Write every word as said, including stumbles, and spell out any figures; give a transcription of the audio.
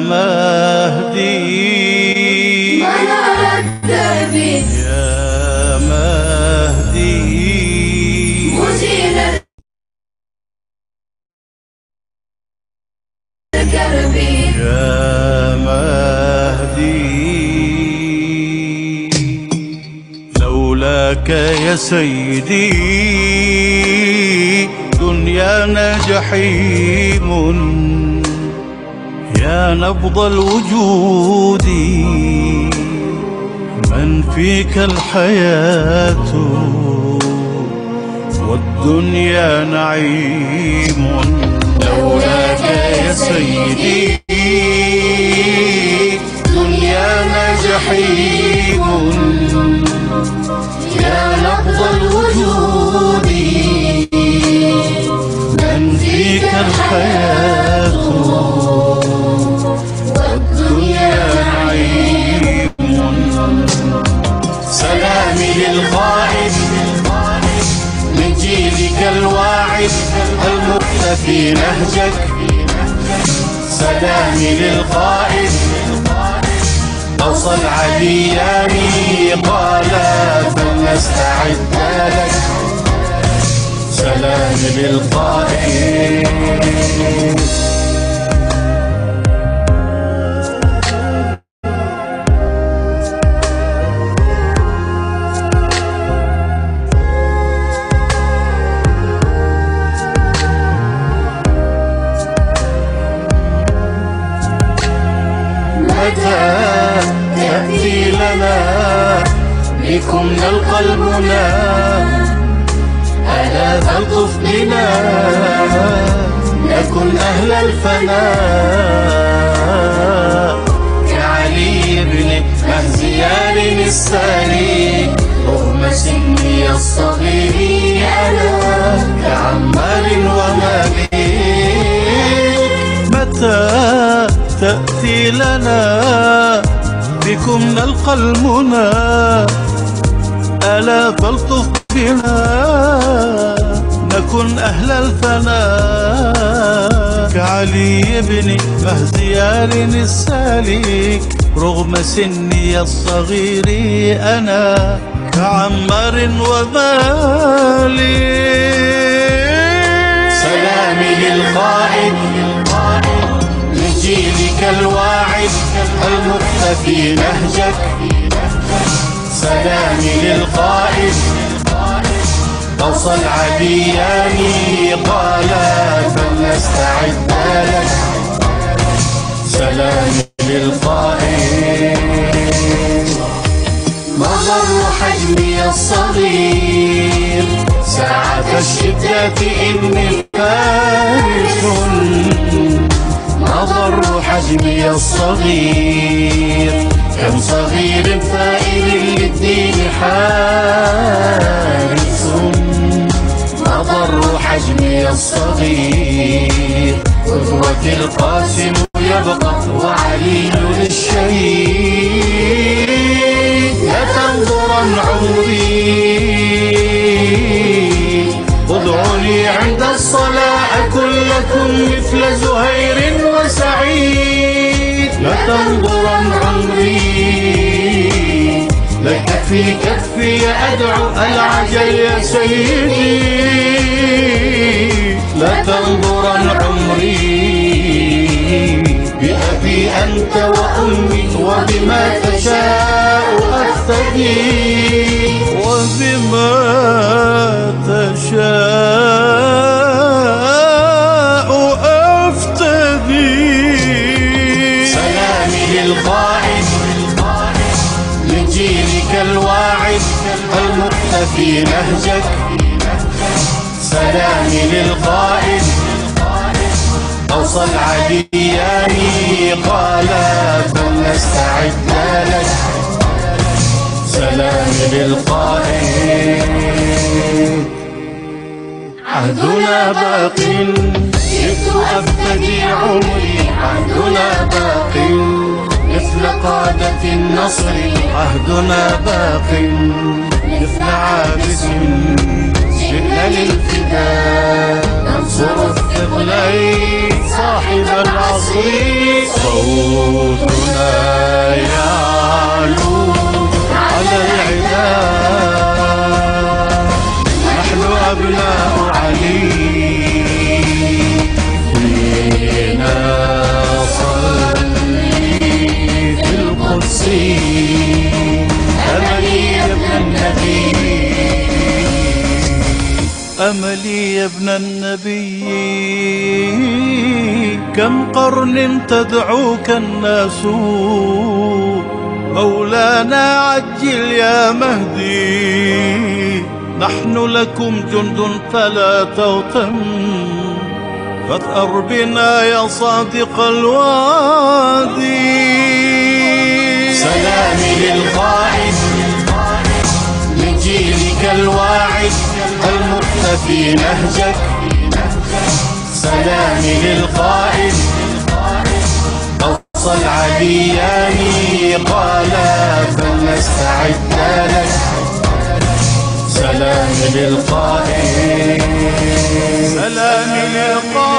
مهدي منار الدربي يا مهدي مزيل الكربي يا مهدي لولاك يا سيدي دنيانا جحيم يا نبض الوجود من فيك الحياة والدنيا نعيم لولاك يا سيدي دنيانا جحيم يا نبض الوجود من فيك الحياة والدنيا نعيم سلامي للقائد من جيلك الواعد المقتفي نهجك سلامي للقائد أوصى العليان قال فلنستعد لك سلامي للقائد متى تأتي لنا بكم نلقى المنى ألا تلطف بنا نكن أهل الفناء كعلي بن مهزيان الساري رغم سني الصغير أنا كعمار ومالك متى تأتي لنا بكم نلقى المنى ألا فالطف بنا نكن أهل الفناء كعلي بن مهزيان السالك رغم سني الصغير أنا كعمار ومالك سلامي للقائد من جيلك الواعد المقتفي نهجك سلامي للقائد أوصى العليان قال فلنستعد لك سلامي للقائد ما ضر حجمي الصغير ساعة الشدة إني فارس ما ضر حجمي الصغير كم صغير ثائر للدين حارس ما ضر حجمي الصغير قدوتي القاسم يبقى وعلي للشهيد لا تنظرا عمري ادعوني عند الصلاة كلكم مثل زهير وسعيد لا تنظرا عمري لك في كفي أدعو العجل يا سيدي لا تنظرا عمري بأبي أنت وأمي وبما تشاء أفتدي وبما تشاء أفتدي سلامي للقائد من جيلك الواعد المقتفي نهجك سلامي للقائد أوصى العليان قال فلنستعد لك سلامي للقائد عهدنا باق جئت أبتدي عمري عهدنا باق مثل قادة النصر عهدنا باق مثل عابس جئنا للفداء ننصر الثقلين صاحب العصر المصري صوتنا يعلو على العدا. نحن أبناء علي فينا صلي في القدس. أملي يا ابن النبي، أملي يا ابن النبي. كم قرن تدعوك الناس مولانا عجل يا مهدي. نحن لكم جند فلا توتم، فاثأر بنا يا صادق الوادي. سلامي للقائد من جيلك الواعد المختفي نهجك. سلامي للقائد أوصى العليان قال فلنستعد لك. سلامي للقائد، سلامي للقائد